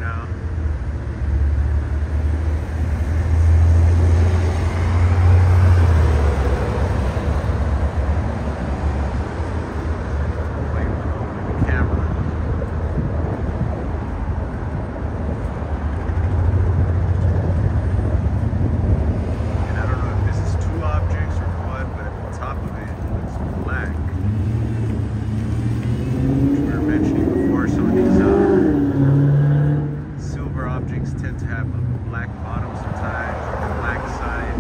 now. Tend to have a black bottom sometimes, like a black side.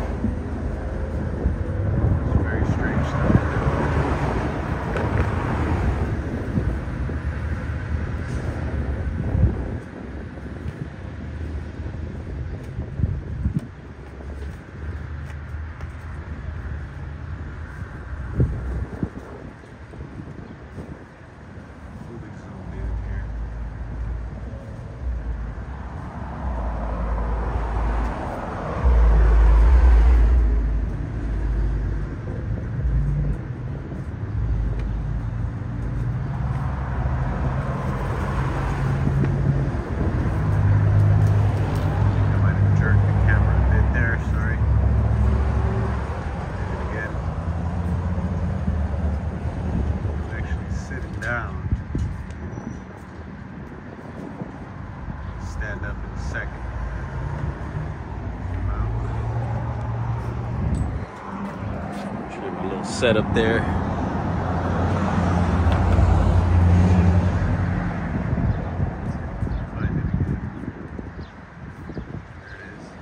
It's very strange stuff. Down. Stand up in a second. Show you my little setup there. Find it again. There it is.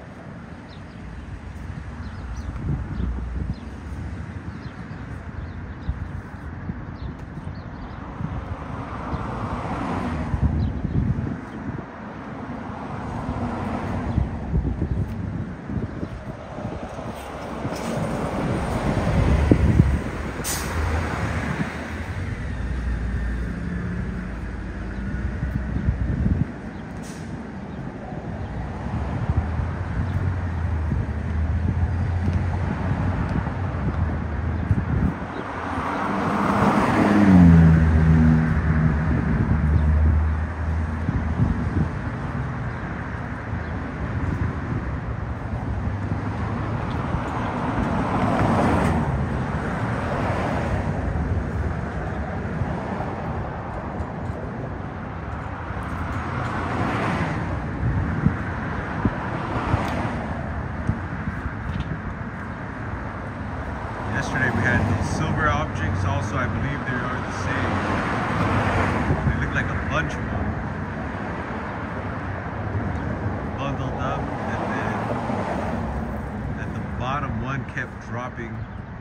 Yesterday we had these silver objects also. I believe they are the same. They look like a bunch of them bundled up, and then at the bottom one kept dropping.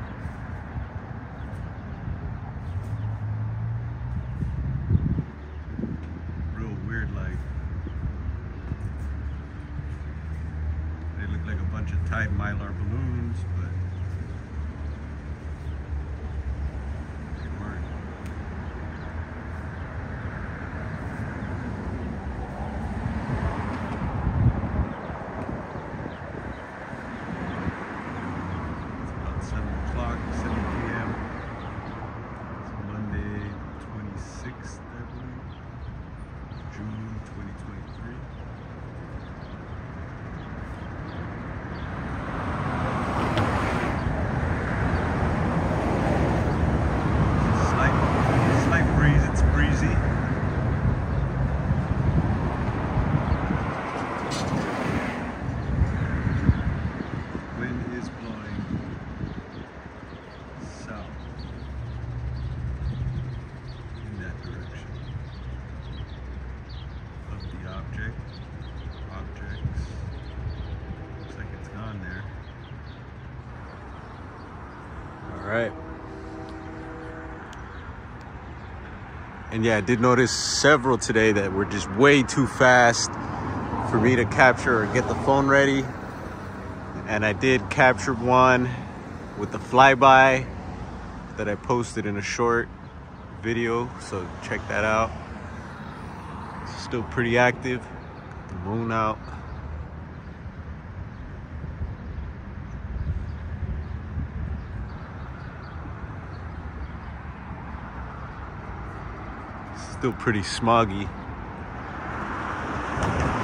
Real weird, like they look like a bunch of tied mylar balloons, but June 2023. Slight breeze, it's breezy. Wind is blowing south in that direction. The objects. Looks like it's gone there. All right. And yeah, I did notice several today that were just way too fast for me to capture or get the phone ready. And I did capture one with the flyby that I posted in a short video, so check that out. Still pretty active. Got the moon out. Still pretty smoggy.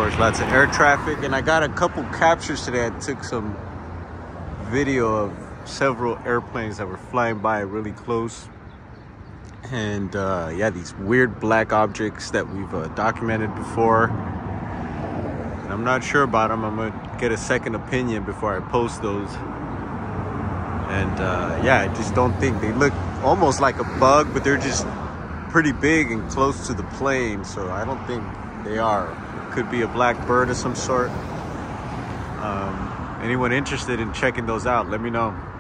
course, lots of air traffic. And I got a couple captures today. I took some video of several airplanes that were flying by really close. And yeah, these weird black objects that we've documented before. And I'm not sure about them. I'm gonna get a second opinion before I post those. And yeah, I just don't think they look almost like a bug, but they're just pretty big and close to the plane. So I don't think they are. Could be a black bird of some sort. Anyone interested in checking those out, let me know.